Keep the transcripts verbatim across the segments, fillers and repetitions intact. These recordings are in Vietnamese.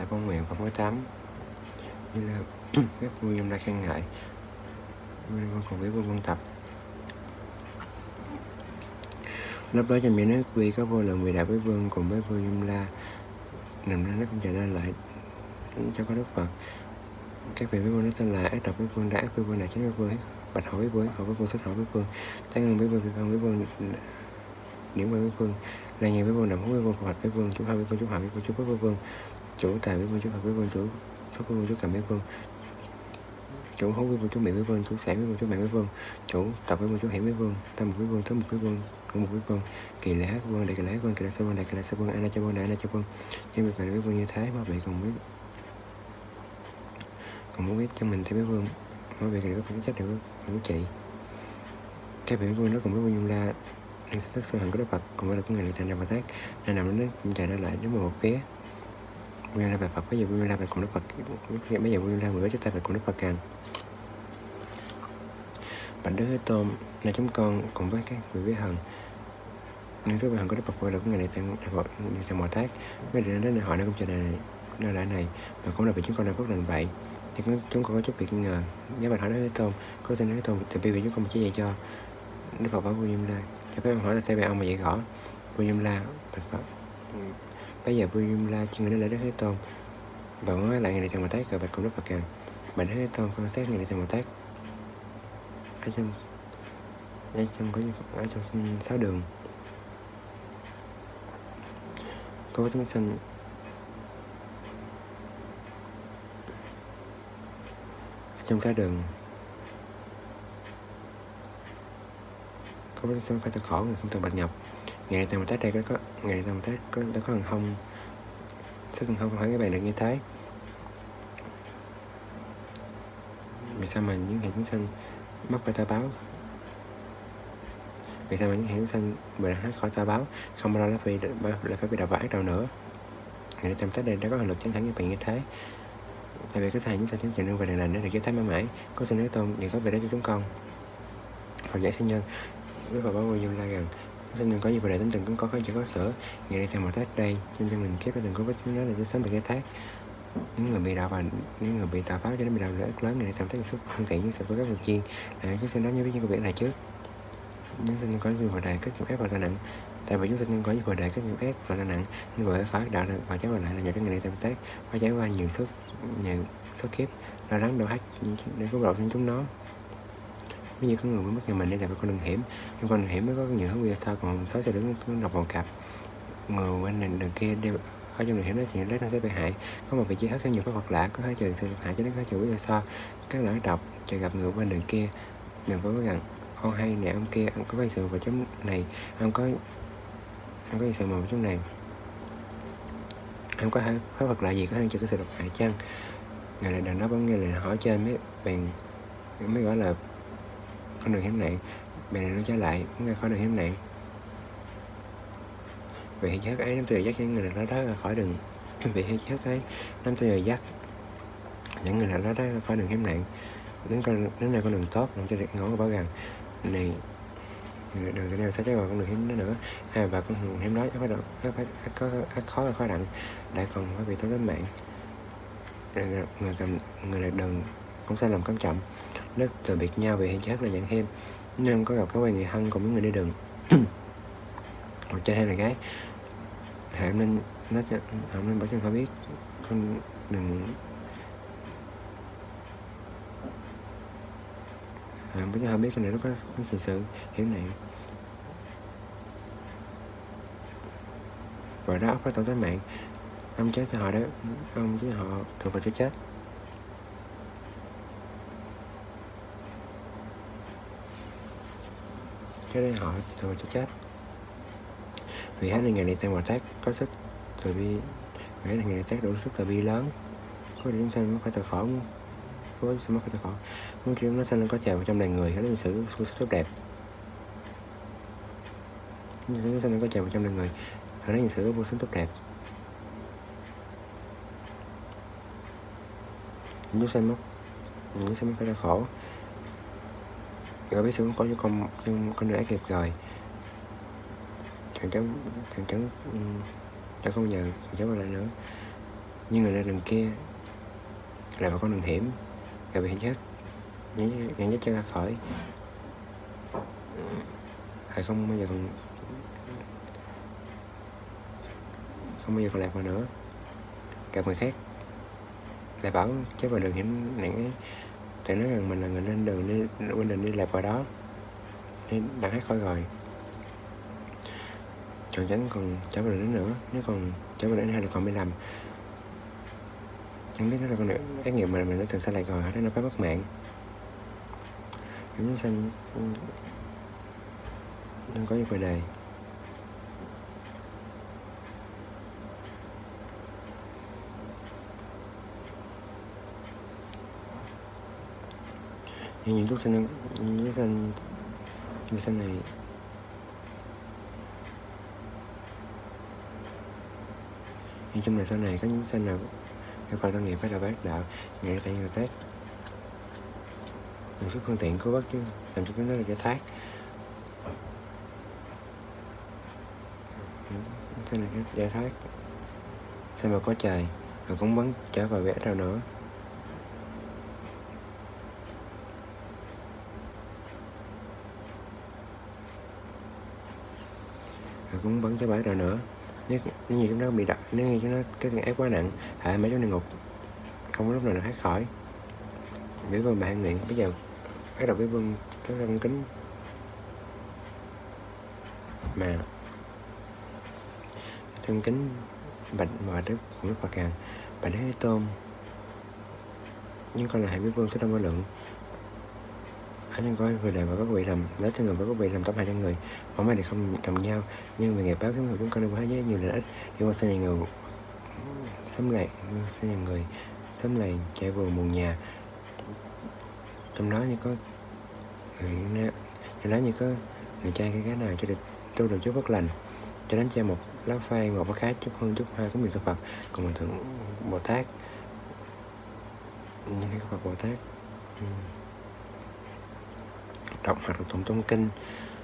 lại phong nguyện Phật mới tám như là phép vui em đã khen ngợi cùng với vương quân tập. Lúc đó trong những nước quy có vô lượng vị đại với vương cùng với vua Diêm La nằm ra nó cũng chạy ra lại cho có Đức Phật. Các vị với vương nói tên là ác độc với vương, đã ác với vương, đại chánh với vương, bạch hỏi với vương, hỏi với vương, xuất hỏi với vương, tán ơn với vương, vi với vương, điểm với vương, là nghe với vương, nằm hú với vương, hoạch với vương, chú hai với vương, chú hạ với vương, chú bớt với vương, chủ tài với vương, chú hợp với vương, chủ xuất với vương, chú cầm với vương, chủ hú với vương, chú miệng với vương, chủ sản với vương, chú mạng với vương, chủ tập với vương, chú hiểm với vương, tam một với vương, tứ một với vương, ngũ một với vương, kỳ lệ hát vương, đại kỳ lệ hát vương, kỳ lệ sa vương, đại kỳ lệ sa vương, ana cha vương, đại ana cha vương, nhân việc này với vương như thế, mà vị cùng với còn muốn biết cho mình theo với vương, mà vị này có phải trách được với chị. Các vị với vương đó cùng với vương Diêm La đang rất sâu hận của Đức Phật cùng với là của ngài thành ra Bồ Tát nên nằm nó cũng chạy ra lại đến một phía. Vương La bài Phật bây giờ vương La bài cùng Đức Phật, bây giờ vương La vừa cho ta phải cùng Đức Phật càng. Bạch Đức Thế Tôn là chúng con cùng với các vị với hận nên số vị hận của Đức Phật gọi là của ngài này thành thành Bồ Tát. Bây giờ đến họ nó cũng trở này nơi lại này mà cũng là vì chúng con đang phước lành vậy. Thì chúng con có chút việc nghi ngờ. Nếu bạn hỏi Đức Thế Tôn, có tên Đức Thế Tôn thì bây giờ chúng con chỉ dạy cho Đức Phật bảo Vương Diêm La. Cho phép hỏi là sao về ông mà dạy rõ Vương Diêm La Bạch Phật. Bây giờ Vương Diêm La chỉ người nói là Đức Thế Tôn và nói lại ngày này thành Bồ Tát rồi bạch cùng Đức Phật càng. Bạch Đức Thế Tôn quan sát ngày này thành Bồ Tát ở trong ở trong có ở trong sáu đường có chúng sanh trong sáu đường có chúng sanh phải thật khổ người không từng bạch nhập. Ngày này thành Bồ Tát đây có có ngày này thành Bồ Tát có đã có hàng không sức hàng không không phải các bạn được như thế. Vì sao mà những hiện chúng sanh mắc phải ta báo? Vì sao mà những hiện chúng sanh bị hát khỏi ta báo không bao lâu là lại phải bị đào vào ác đạo nữa? Ngày này trong Tết đây đã có hành lực chánh thẳng như vậy như thế. Tại vì cái sai chúng ta chứng chịu nương về đàn lành để được cho thái mãi mãi có xin Thế Tôn vì có về đó cho chúng con. Phật giải sinh nhân với Phật bảo Vương Diêm La rằng sinh nhân có gì về đại tính từng cũng có có chỉ có sữa. Ngày này thành Bồ Tát đây cho cho mình kiếp từng có với chúng nó là cho sớm được cái thác. Những người bị đạo và những người bị tà pháo cho nó bị đạo lợi ích lớn ngày này thành Bồ Tát xuất phương tiện như sự của các vật chiên là chúng sinh đó như với những cái việc này trước. Những sinh nhân có gì về đại kết nghiệp ép và nặng. Tại vì chúng sinh nhân có gì về đại kết nghiệp ép và nặng nhưng vừa phải đạo được và cháu lại là nhờ cái ngày này thành Bồ Tát phải trải qua nhiều sức nhiều số kiếp lo lắng đau hết để cứu độ cho chúng nó. Ví dụ có người mới mất nhà mình đây là con đường hiểm, nhưng con đường hiểm mới có nhiều hướng bây sao còn sáu sẽ đứng đọc vào cặp người bên này đường kia đều ở trong đường hiểm đó chuyện lát nó sẽ bị hại. Có một vị trí hết có nhiều pháp vật lạ có thể trừ sự hại cho đến có trừ bây giờ so các loại độc chờ gặp người bên đường kia mình phải nói rằng ô hay nè ông kia ông có cái sự vào chấm này ông có ông có sự vào chấm này ông có pháp vật lạ gì có thể trừ cái sự độc hại chăng. Ngày này đàn đó bỗng nghe là hỏi trên mấy bạn mới gọi là con đường hiểm nạn, bạn này nó trở lại muốn ra khỏi đường hiểm nạn. Vậy thì chất ấy nắm tôi dắt những người nào đó ra khỏi đường vậy thì chất ấy nắm tôi dắt những người nào đó ra khỏi đường hiểm nạn đến con đến này con đường tốt làm cho được ngõ bảo rằng này đường cái này sẽ chạy vào con đường hiểm đó nữa à, và con đường hiểm đó có có có có khó khó đặng lại còn phải bị tổn đến mạng. Người người cầm người là đường cũng sẽ làm cấm chậm nước từ biệt nhau vì hiện chất là nhận thêm nhưng có gặp các quan người hân cùng những người đi đường hoặc trai hay là gái hãy nên nó hãy nên bảo cho họ biết con đừng hãy bảo cho họ biết con này nó có có sự sự hiểu này và đó phải tổn tới mạng ông chết cho họ đó ông chứ họ thuộc về chỗ chết. Cái đây họ thường cho chết vì hết ngày này tên Bồ Tát có sức từ bi vì ngày này tác đủ sức từ bi lớn có điểm sanh nó phải từ khổ có điểm sanh nó phải từ khổ muốn chuyện nó sanh nó có chào vào trong đời người cái sự sự tốt đẹp nó sanh nó có chào vào trong đời người nó những sự vô sinh tốt đẹp những sanh mất những sanh mất phải từ khổ rồi biết sự có cho con con con đường ác nghiệp rồi thằng cháu thằng cháu cháu không nhờ cháu lại nữa Nhưng người ra đường kia là một con đường hiểm, gặp bị chết, những những chết cho ra khỏi, hay không bao giờ còn không bao giờ còn lạc vào nữa. Gặp người khác lại bảo chết vào đường hiểm nặng ấy, tại nói rằng mình là người lên đường đi bên đường đi lạc vào đó, nên đã hát khỏi rồi. Chọn tránh còn trở về đến nữa, nếu còn trở về đến hay là còn bị lầm, chẳng biết nó là con đường ác nghiệp mà mình đã từng sai lại rồi, đó nó phải mất mạng. Chúng sanh không có như ngoài đời. Nhưng những chúng sanh những chúng sanh chúng sanh này nhưng trong đời sau này có những sanh nào theo phần tăng nghiệp phải là bác đạo nghệ tại người tác một số phương tiện của bác chứ làm cho cái đó là giải thoát. Sanh này giải thoát sanh vào có trời và cũng bắn trở vào vẽ đâu nữa. Và cũng bắn trở bãi đâu nữa. Nếu, nếu như chúng nó bị đặt, nếu như chúng nó cái thằng ác quá nặng thả mấy trong địa ngục không có lúc nào nó thoát khỏi. Vĩ vương bà nguyện bây giờ bắt đầu vĩ vương cái răng kính mà thân kính bạch và đức của đức Phật Càng bà Đế Thế Tôn, nhưng con là hai vĩ vương số đông vô lượng ở nhân coi người đời và có vị làm lấy cho người và có vị làm tóm hại cho người, không ai thì không chồng nhau, nhưng vì nghiệp báo kiếm của chúng con đem hóa với nhiều lợi ích, nhưng mà sau này người sớm lại sau này người sớm lại chạy vườn buồn nhà, trong đó như có người nam, trong đó như có người trai cái gái nào cho được tu được chút bất lành, cho đến cha một lá phai một bát khái chút hơn chút hoa cũng được cho Phật, còn mình thượng Bồ Tát như cái Phật Bồ Tát đọc hoặc đọc tụng trong kinh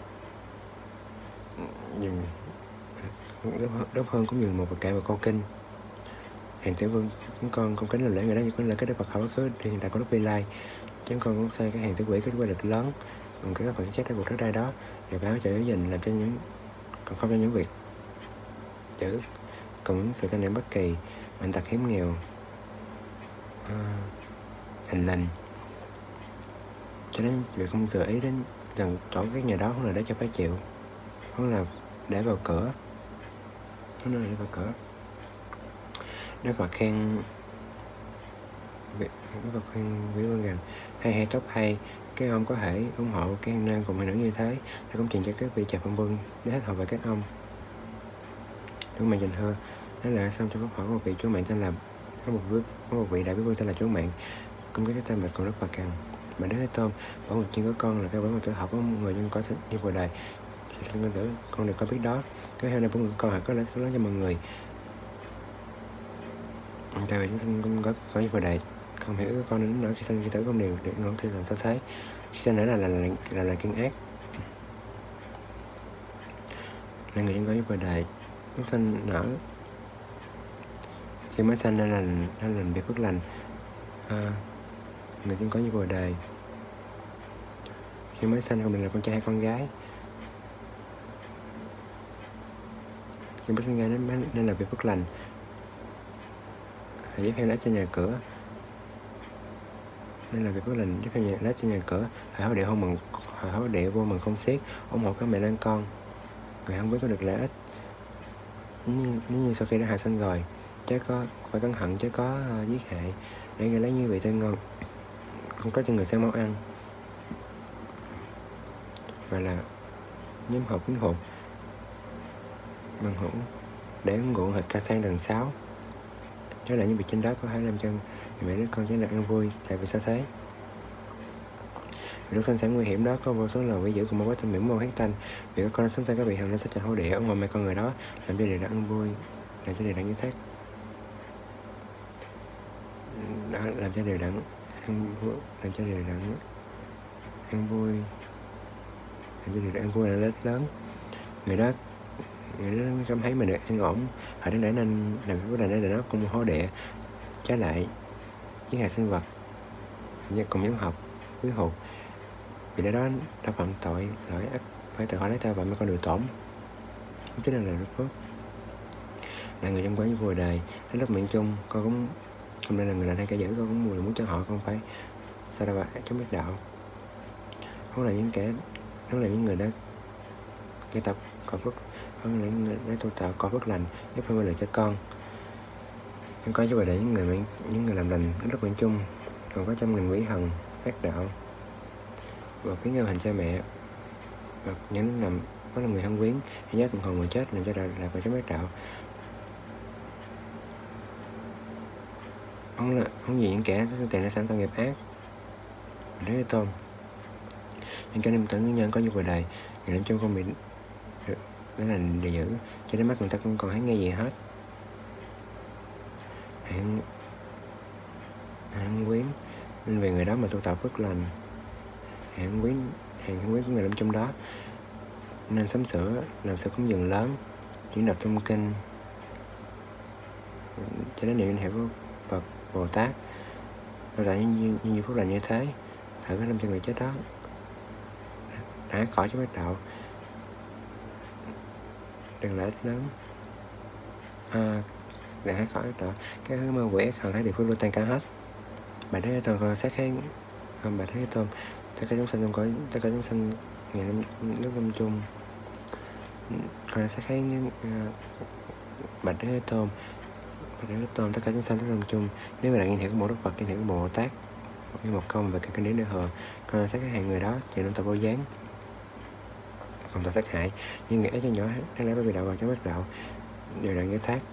nhưng đốt hơn cũng như một bậc kệ và câu kinh. Hàng tiểu vương chúng con không kính làm lễ người đó như có lễ cái đức Phật khẩu cứ đi hiện tại có đức Vi Lai, chúng con cũng xây cái hàng tiểu quỷ cái quay lực lớn, còn cái Phật chết đã buộc trước đây đó để báo cho giữ gìn làm cho những còn không cho những việc chữ còn những sự tai nạn bất kỳ, bệnh tật hiếm nghèo, à, hành lành, cho nên việc không tự ý đến gần chỗ các nhà đó không là để cho phải chịu, không là để vào cửa, không là để vào cửa. Đức Phật khen Đức Phật khen Vĩ Vương rằng hay hay tốt hay, các ông có thể ủng hộ các nam cùng hai nữ như thế, ta cũng truyền cho các vị trà phong vương để hết hợp với các ông. Chúa Mạng dành thơ nói là xong trong pháp hỏi một vị Chúa Mạng tên là có một vị có một vị đại Vĩ Vương tên là Chúa Mạng, cũng có cái tên mẹ còn Đức Phật Càng mà Đế Thế Tôn bảo một chuyện có con là cái bảo một tuổi học có người nhưng có như vào đời sinh con tử con được có biết đó, cái hôm nay bốn người con hạt có lớn lớn cho mọi người. Tại vì chúng con có có như vào đời không hiểu cái con đến nỗi khi sinh khi tử không đều được ngón thì làm sao thế, khi sinh nữa là là là là, là kiên ác, là người dân có như vào đời chúng sinh nở khi mới sanh nên là nên là việc phước lành, à, người dân có như vào đời khi mới sanh không định là con trai hay con gái, khi mới sinh ra nên, nên là việc phước lành, giúp hay lá cho nhà cửa nên là việc phước lành, giúp hay lá cho nhà cửa, hồi hấu địa không mừng hồi hấu địa vô mừng không xiết, ủng hộ các mẹ lên con, người không biết có được lợi ích. Nếu như, nếu như sau khi đã hạ sanh rồi chứ có phải cẩn thận chứ có uh, giết hại để người lấy như vị tươi ngon không có cho người xem máu ăn, và là nhóm hộp kiến hộp bằng hữu để uống rượu hoặc ca sang đằng sáu, đó là những việc trên đó có thể làm cho mẹ đứa con chẳng được ăn vui. Tại vì sao thế? Vì lúc sinh sản nguy hiểm đó có vô số lời quỷ dữ cùng một quá trình miệng môn hát tanh, vì các con nó sống ra các vị thần nó sẽ chạy hổ địa ở ngoài mẹ con người đó làm cho điều đã ăn vui, làm cho điều đã như thế, đó, làm cho điều đặng ăn vui, làm cho điều đặng ăn vui, làm cho điều đặng ăn vui là lớn lớn. Người đó nó cảm thấy mình được an ổn, họ đến để nên làm cái lành để nó cùng hô địa. Trái lại với hạt sinh vật như cùng nhóm học quý hụt, vì lẽ đó đã phạm tội lỗi ác phải tự hỏi lấy ta và mấy con đường tổn. Không chính là lời phước là người trong quán vừa đời đến lúc miệng chung, con cũng không nên là người lành hay cái giữ, con cũng muốn muốn cho họ không phải sao đâu và chống biết đạo. Không là những kẻ đó là những người đã gây tập có phước, hơn là những người đã tu tạo có phước lành giúp hơn lời cho con. Nhưng có giúp để những người mình, những người làm lành đến lúc miệng chung, còn có trăm nghìn quỷ thần ác đạo và khiến nhau hành cha mẹ và những làm có là người thân quyến hay nhớ từng hồn người chết làm cho đạo là phải chống biết đạo. Không là không gì những kẻ có tiền đã sẵn tạo nghiệp ác Đế Tôn. Những kẻ niệm tưởng nguyên nhân có như vừa đời người làm chung không bị được đó là để giữ cho đến mắt người ta không còn thấy nghe gì hết. Hạng hạng quyến nên về người đó mà tu tạo phước lành, hạng quyến hạng quyến của người làm chung đó nên sắm sửa làm sự cúng dường lớn, chuyển đọc trong kinh cho đến niệm danh hiệu của Phật Bồ Tát, rồi tại như như phước lành như thế, thử có làm cho người chết đó đã khỏi cho bác đạo đừng lợi ích lớn. À, để hãy khỏi đó cái thứ mơ quỷ thần thấy địa phương luôn tan cả hết. Bà Thế Tôn còn sát khác bà Thế Tôn tất cả chúng sanh trong cõi tất cả chúng sanh ngày nước lâm chung còn sát khác như bà Thế Tôn bà Thế Tôn tất cả chúng sanh nước lâm chung. Nếu mà là nghiên hiểu của một Đức Phật, nghiên hiểu của một Bồ Tát như một công về cái kinh điển đại thừa, còn sát các hàng người đó chịu năm tập vô gián không ta sát hại nhưng nghĩa cho nhỏ đáng lẽ phải bị đạo vào trong bát đạo đều là nghĩa thác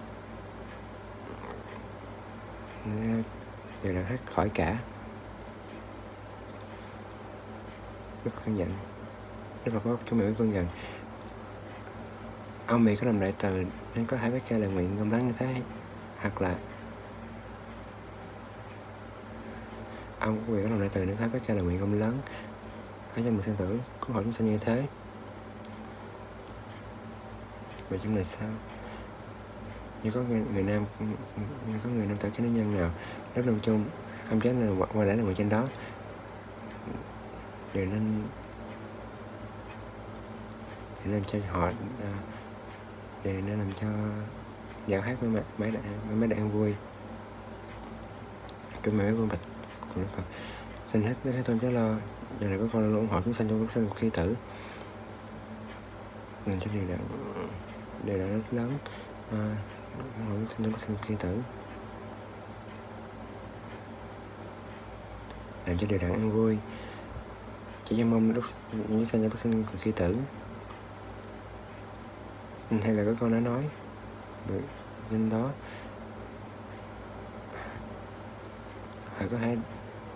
đều là thoát khỏi cả. Đức Phật căn dặn Đức Phật có trong miệng con rằng ông bị có làm đại từ nên có thể bác ca lời nguyện công lắng như thế, hoặc là ông có quyền có làm đại từ nên có thể bác ca lời nguyện công lớn ở trong một sinh tử cứu hộ chúng sanh như thế. Vậy trong này sao? Như có người, người nam như có người nam tử cái nữ nhân nào rất lâm chung ông chết là qua lẽ là người trên đó đều nên để làm cho họ để nên làm cho dạo hát với mấy đại mấy đại ăn vui trong mấy vương bạch của Đức Phật xin hết với Thế Tôn chớ lo giờ này có con luôn ủng hộ chúng sanh trong lúc sinh khi tử làm cho điều đạo điều đạo rất lớn à, ủng hộ chúng sanh trong lúc sinh khi tử làm cho điều đạo ăn vui chỉ cho mong lúc những sanh trong lúc sinh khi tử hay là có con đã nói được nên đó phải có hai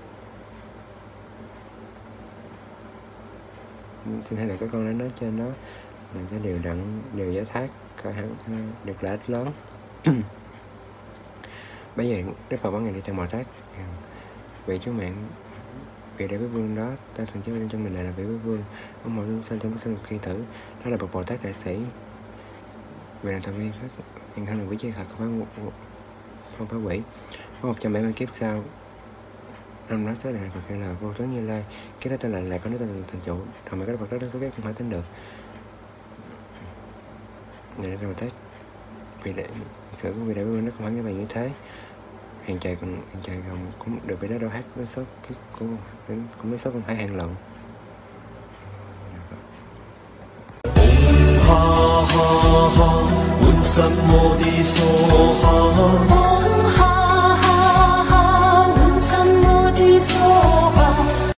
xin hay là các con đã nói trên đó là cái điều đặng điều giải thoát cả hẳn được lợi ích lớn. Bây giờ Đức Phật bảo ngày đi trong Bồ Tát vị chú mạng vị đại quý vương đó ta thường chế bên trong mình này là vị quý vương ông một sinh trong sinh khi tử đó là bậc Bồ Tát đại sĩ. Vì là thần vi phát hiện hơn là quý chơi thật không phải không phải quỷ có một trăm bảy mươi kiếp sau năm đó sẽ là Phật hay là vô tướng Như Lai cái đó tên là lại có nói tên là thành trụ thằng mà cái Phật đó số kiếp không phải tính được này là Bồ Tát vì để sự của vị đại vương nó không phải cái bài như thế hàng trời còn hàng trời còn cũng được vị đó đâu hát với số kiếp cũng cũng mấy số không phải hàng lận. ha ha ha 滿實我的所哈